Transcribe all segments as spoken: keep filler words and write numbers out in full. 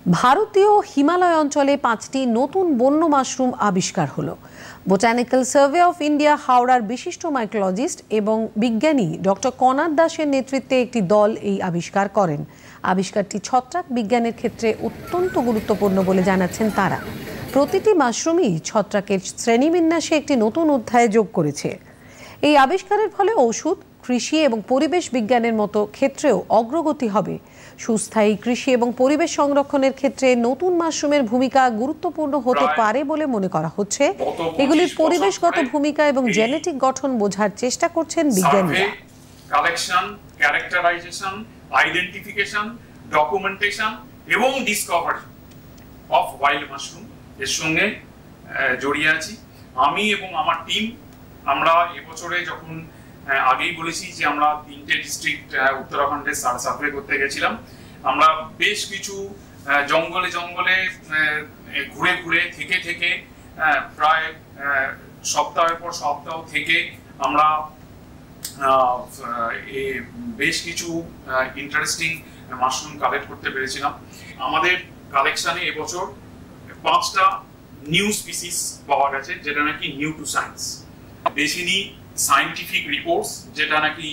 ভারতীয় হিমালয় অঞ্চলে পাঁচটি নতুন বন্য মাশরুম আবিষ্কার হলো। বোটানিক্যাল সার্ভে অফ ইন্ডিয়া হাওড়ার বিশিষ্ট মাইক্রোলজিস্ট এবং বিজ্ঞানী ডক্টর কনাদ দাসের নেতৃত্বে একটি দল এই আবিষ্কার করেন। আবিষ্কারটি ছত্রাক বিজ্ঞানের ক্ষেত্রে অত্যন্ত গুরুত্বপূর্ণ বলে জানাচ্ছেন তারা। প্রতিটি মাশরুমই ছত্রাকের শ্রেণীবিন্যাসে একটি নতুন অধ্যায় যোগ করেছে। এই আবিষ্কারের ফলে ওষুধ, কৃষি এবং পরিবেশ বিজ্ঞানের মতো ক্ষেত্রেও অগ্রগতি হবে। সুস্থায়ী কৃষি এবং পরিবেশ সংরক্ষণের ক্ষেত্রে নতুন মাশরুমের ভূমিকা গুরুত্বপূর্ণ হতে পারে বলে মনে করা হচ্ছে। এগুলির পরিবেশগত ভূমিকা এবং জেনেটিক গঠন বোঝার চেষ্টা করছেন বিজ্ঞানীরা। কালেকশন, ক্যারেক্টারাইজেশন, আইডেন্টিফিকেশন, ডকুমেন্টেশন এবং ডিসকভারি অফ ওয়াইল্ড মাশরুম এর সঙ্গে জড়িয়ে আছি আমি এবং আমার টিম। আমরা এবছরে যখন আগেই বলেছি যে আমরা তিনটে ডিস্ট্রিক্ট উত্তরাখণ্ডের সার্ভে করতে গেছিলাম, আমরা বেশ কিছু জঙ্গলে জঙ্গলে ঘুরে ঘুরে থেকে থেকে প্রায় সপ্তাহের পর সপ্তাহ থেকে আমরা বেশ কিছু ইন্টারেস্টিং মাশরুম কালেক্ট করতে পেরেছিলাম। আমাদের কালেকশনে এবছর পাঁচটা নিউ স্পিসিস পাওয়া গেছে, যেটা নাকি নিউ টু সায়েন্স। বেসিনি সায়েন্টিফিক রিপোর্টস, যেটা নাকি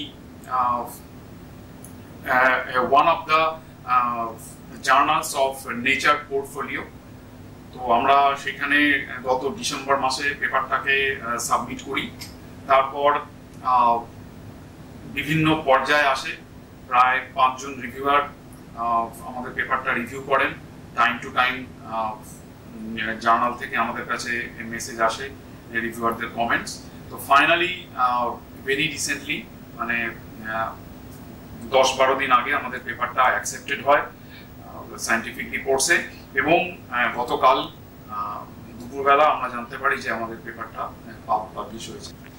one of the journals of Nature portfolio. তো আমরা সেখানে গত ডিসেম্বর মাসে পেপারটাকে সাবমিট করি। তারপর বিভিন্ন পর্যায়ে আসে, প্রায় পাঁচজন রিভিউয়ার আমাদের পেপারটা রিভিউ করেন। টাইম টু টাইম জার্নাল থেকে আমাদের কাছে মেসেজ আসে রিভিউয়ারদের কমেন্টস। তো ফাইনালি ভেরি রিসেন্টলি, মানে দশ বারো দিন আগে আমাদের পেপারটা অ্যাকসেপ্টেড হয় সায়েন্টিফিক রিপোর্টসে, এবং গতকাল দুপুরবেলা আমরা জানতে পারি যে আমাদের পেপারটা পাবলিশ হয়েছে।